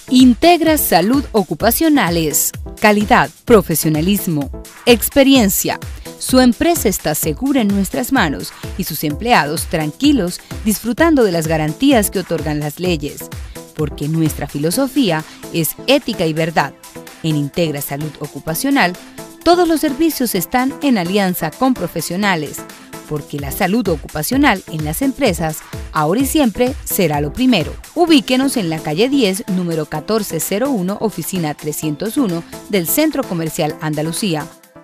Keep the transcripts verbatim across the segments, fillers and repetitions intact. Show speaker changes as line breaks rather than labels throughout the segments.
Integra Salud Ocupacionales, calidad, profesionalismo, experiencia. Su empresa está segura en nuestras manos y sus empleados tranquilos disfrutando de las garantías que otorgan las leyes, porque nuestra filosofía es ética y verdad. En Integra Salud Ocupacional, todos los servicios están en alianza con profesionales, porque la salud ocupacional en las empresas ahora y siempre será lo primero. Ubíquenos en la calle diez, número catorce cero uno, oficina trescientos uno del Centro Comercial Andalucía.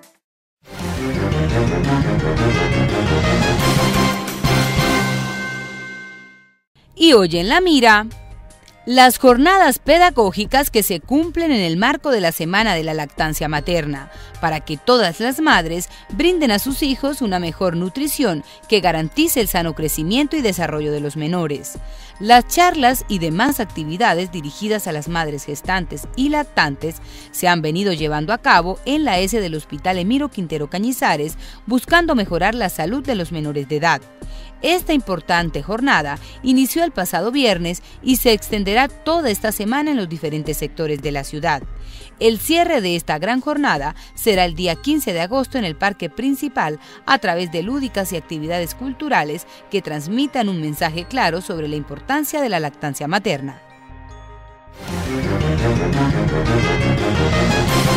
Y hoy en La Mira, las jornadas pedagógicas que se cumplen en el marco de la Semana de la Lactancia Materna, para que todas las madres brinden a sus hijos una mejor nutrición que garantice el sano crecimiento y desarrollo de los menores. Las charlas y demás actividades dirigidas a las madres gestantes y lactantes se han venido llevando a cabo en la S del Hospital Emiro Quintero Cañizares, buscando mejorar la salud de los menores de edad. Esta importante jornada inició el pasado viernes y se extenderá toda esta semana en los diferentes sectores de la ciudad. El cierre de esta gran jornada será el día quince de agosto en el Parque Principal a través de lúdicas y actividades culturales que transmitan un mensaje claro sobre la importancia de la lactancia materna.